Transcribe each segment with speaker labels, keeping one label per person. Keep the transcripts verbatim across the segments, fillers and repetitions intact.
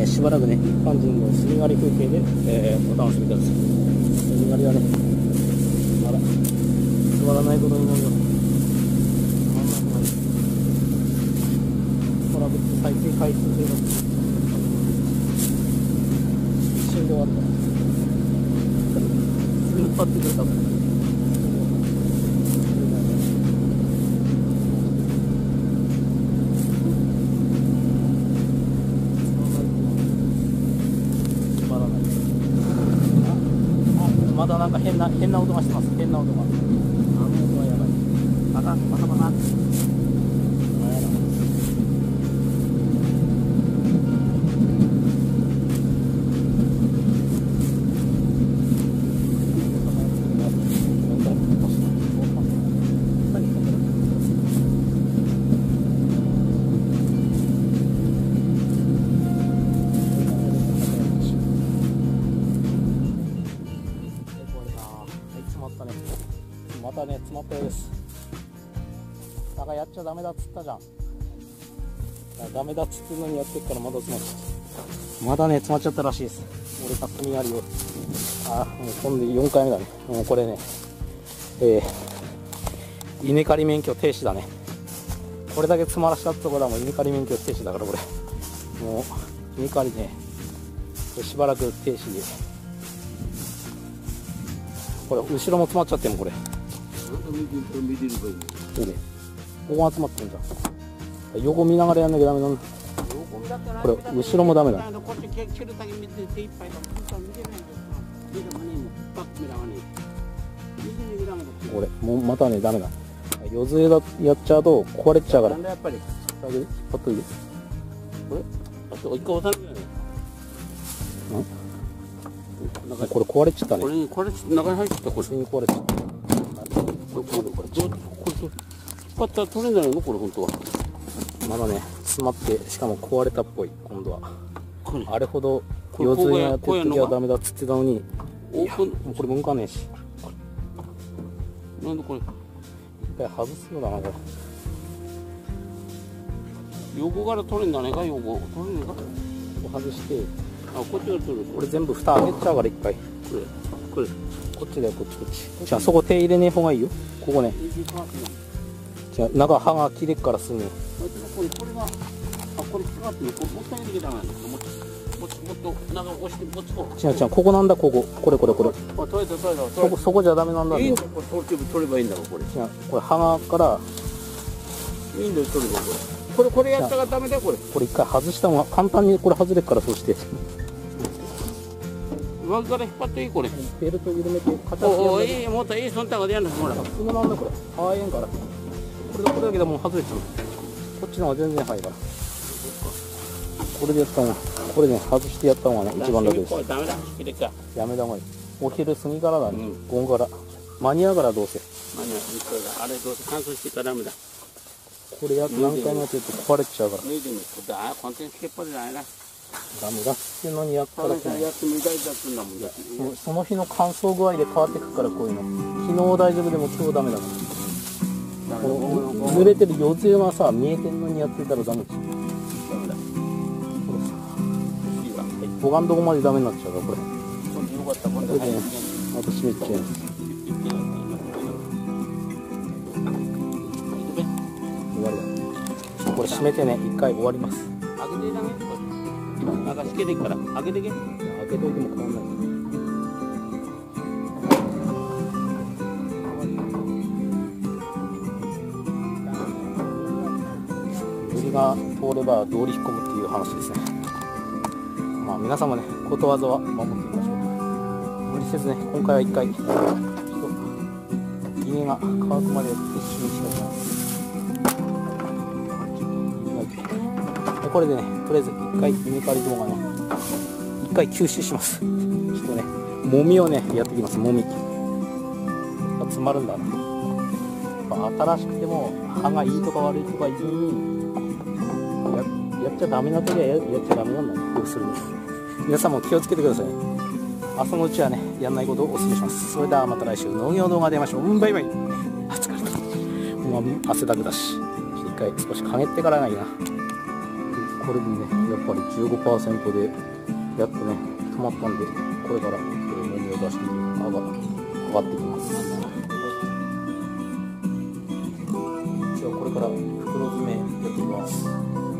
Speaker 1: えー、しばらくね、一般人の杉狩り風景で、えー、お楽しみください。杉狩りはね、まだつまらないことになるよ。トラブって再生回数で一瞬で終わった。次にパッてくれたもん。まだなんか変な変な音がしてます。変な音が。あの音はやばい。バカバカバカ。またね、詰まったようです。だからやっちゃダメだっつったじゃん。ダメだっつってんのにやってっからまだ詰まっちゃった。まだね、詰まっちゃったらしいです。俺確認あるよ。あ、もう今度よんかいめだね。もうこれね、えー、稲刈り免許停止だね。これだけ詰まらしたってことはもう稲刈り免許停止だからこれ。もう、稲刈りね、しばらく停止で。これ、後ろも詰まっちゃってもこれ。そうね、ここが集まってんじゃん。横見ながらやんなきゃダメなんだ。これ後ろもダメだ。これもうまたねダメだ。四つ枝やっちゃうと壊れちゃうから。やっぱり引っ張っといて。これあと一回押さなきゃいけない。これ壊れちゃったね。これにこれ中に入ってた。これに壊れちゃった。これこれこれどうこれ引っ張ったら取れないのこれ本当は。まだね詰まってしかも壊れたっぽい今度は。あれほど四つ枝やってる時はダメだっつってたのに、いやもうこれ向かねえし。なんでこれ一回外すのだなこれ。横から取れんだねか横取れねえか。ここ外して。あこっちから取る。これ全部蓋開けちゃうから一回。これこれ。こっちだよこっちこっち。じゃあそこ手入れねえ方がいいよ。ここね。じゃあ中刃が切れっからすぐ。これがあこれ引っかかってる。これもったいないけどダメなんだ。もっともっと中押してもっと。違う違うここなんだこここれこれこれ。あ取れた取れた。そこそこじゃダメなんだ。いいんだこれ取れ取ればいいんだこれ。違うこれ刃からいいんだよ取ればこれ。これこれやったらダメだよこれ。これ一回外した方が簡単にこれ外れっからそうして。上から引っ張っていいこれ。ベルト緩めて形やる。おおいいもっといいそんたがでやんのほら。普通なんだこれ。あえんから。これこれだけでもう外れちゃう。こっちの方が全然早いから。これでやった方がこれね外してやった方がね一番楽です。ダメだ。切れか。やめた方がいい。お昼過ぎからだね。午後から間に合うからどうせ。間に合う。あれどうせ乾燥してからダメだ。これやって何回もやってると壊れちゃうから。脱いでみる。だコンテンツつけっぱでないな。ダメだっていうのにやったらね。その日の乾燥具合で変わってくからこういうの。昨日大丈夫でも今日ダメだから。この濡れてる四つ葉がさ見えてんのにやってたらダメです。ダメだ。護岸どこまでダメになっちゃうからこれ。よかったこれでね。あと閉めちゃいます。終わりだ。これ閉めてね一回終わります。開けてダメこれ。なんかしけていくから開けてけ。開けといても変わんない。ブリが通れば道理引っ込むっていう話ですね。まあ皆さんもねことわざは守っていきましょう。無理せずね今回は一回稲が乾くまで一緒にします。これでねとりあえず一回稲刈り動画ね一回休止します。ちょっとねもみをねやってきます。もみ詰まるんだな。新しくても刃がいいとか悪いとか言うに や, やっちゃダメな時は や, やっちゃダメなんだね。要するに皆さんも気をつけてください。朝のうちはねやんないことをお勧めします。それではまた来週農業動画で会いましょう。バイバイ。あ疲れた。もう汗だくだし一回少し陰ってからがいいな。 これでね、やっぱり じゅうごパーセント でやっとね止まったんで、これから、えー、メニューを出して上が上がっていきます。じゃあこれから袋詰めやっていきます。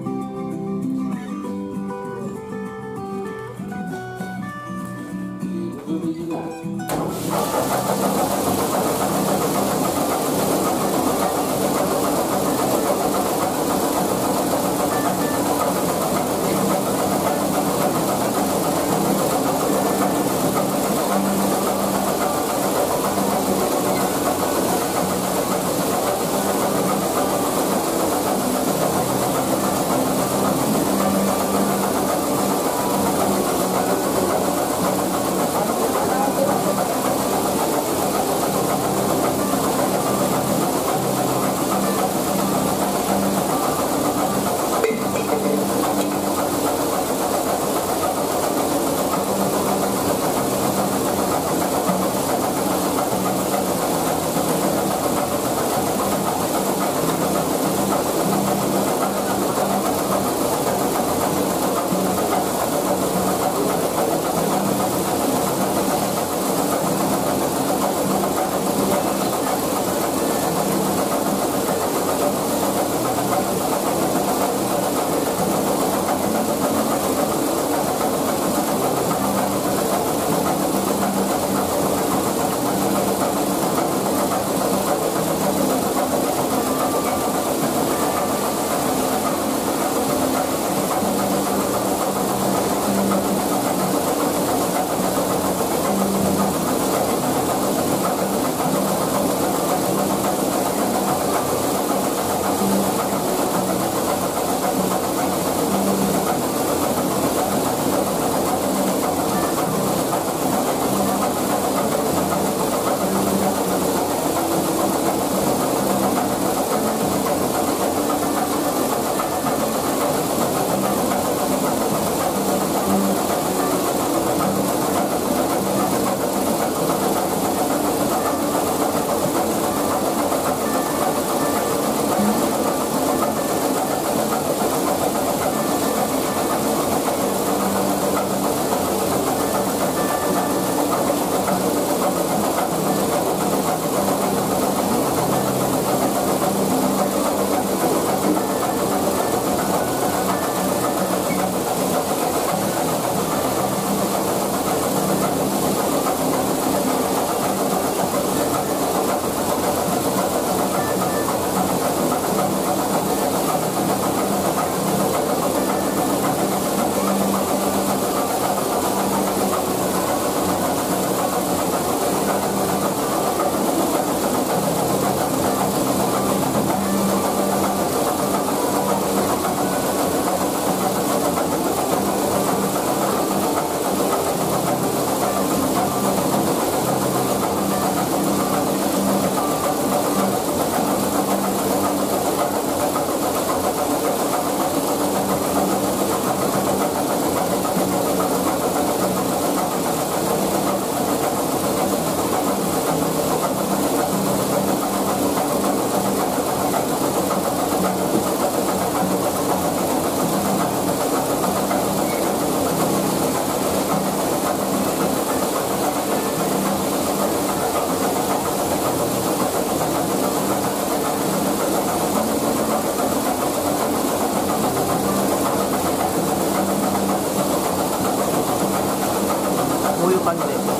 Speaker 1: 感じでいきます。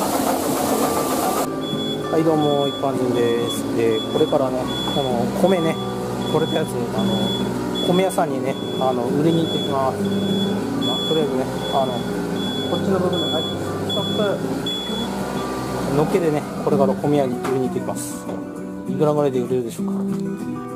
Speaker 1: はい、どうも、一般人です。で、これからね、この米ね、取れたやつ、あの米屋さんにね、あの売りに行ってきます。まあ、とりあえずね、あのこっちの部分で、はい、ストップ。のっけでね、これから米屋に売りに行ってきます。いくらぐらいで売れるでしょうか。